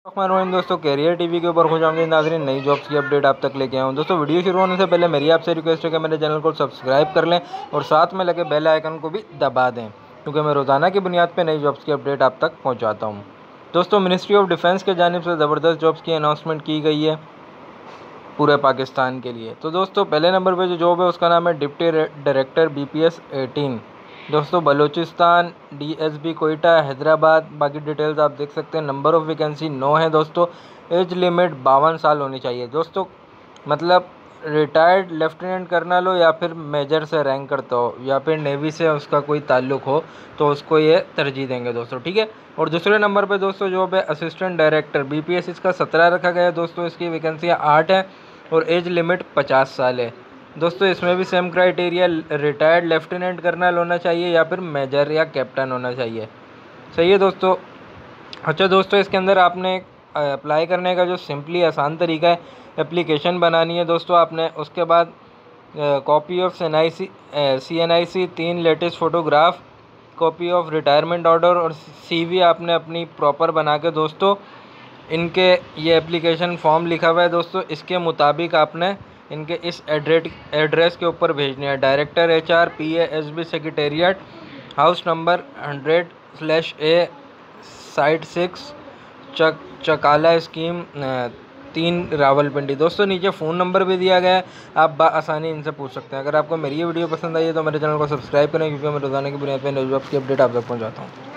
दोस्तों career TV के ऊपर खुशामदीद नाज़रीन, नई जॉब्स की अपडेट आप तक लेके आया हूँ। दोस्तों वीडियो शुरू होने से पहले मेरी आपसे रिक्वेस्ट है कि मेरे चैनल को सब्सक्राइब कर लें और साथ में लगे बेल आइकन को भी दबा दें, क्योंकि मैं रोज़ाना की बुनियाद पर नई जॉब्स की अपडेट आप तक पहुँचाता हूँ। दोस्तों मिनिस्ट्री ऑफ डिफेंस के जानिब से ज़बरदस्त जॉब्स की अनाउंसमेंट की गई है पूरे पाकिस्तान के लिए। तो दोस्तों पहले नंबर पे जो जॉब है उसका नाम है डिप्टी डायरेक्टर BPS 18। दोस्तों बलूचिस्तान, DSB कोयटा, हैदराबाद। बाकी डिटेल्स आप देख सकते हैं। नंबर ऑफ़ वैकेंसी 9 है दोस्तों। एज लिमिट 52 साल होनी चाहिए दोस्तों, मतलब रिटायर्ड लेफ्टिनेंट कर्नल हो या फिर मेजर से रैंक करता हो या फिर नेवी से उसका कोई ताल्लुक हो तो उसको ये तरजीह देंगे दोस्तों, ठीक है। और दूसरे नंबर पे दोस्तों जॉब है असिस्टेंट डायरेक्टर BPS, इसका 17 रखा गया है दोस्तों। इसकी वैकेंसियाँ 8 हैं और एज लिमिट 50 साल है दोस्तों। इसमें भी same criteria, retired lieutenant colonel होना चाहिए या फिर मेजर या कैप्टन होना चाहिए। सही है दोस्तों। अच्छा दोस्तों, इसके अंदर आपने अप्लाई करने का जो सिंपली आसान तरीका है, एप्लीकेशन बनानी है दोस्तों आपने। उसके बाद copy of CNIC 3 latest photograph, copy of retirement order और CV आपने अपनी प्रॉपर बना के दोस्तों इनके ये एप्लीकेशन फॉर्म लिखा हुआ है दोस्तों, इसके मुताबिक आपने इनके इस एड्रेस के ऊपर भेजनी है। Director HR PASB secretariat, house number 100/A, site 6, Chaklala scheme 3, Rawalpindi. दोस्तों नीचे फ़ोन नंबर भी दिया गया है, आप आसानी इनसे पूछ सकते हैं। अगर आपको मेरी ये वीडियो पसंद आई है तो मेरे चैनल को सब्सक्राइब करें, क्योंकि मैं रोज़ाना की बुनियाद पर न्यूज़ की अपडेट आप तक पहुँचाता हूँ।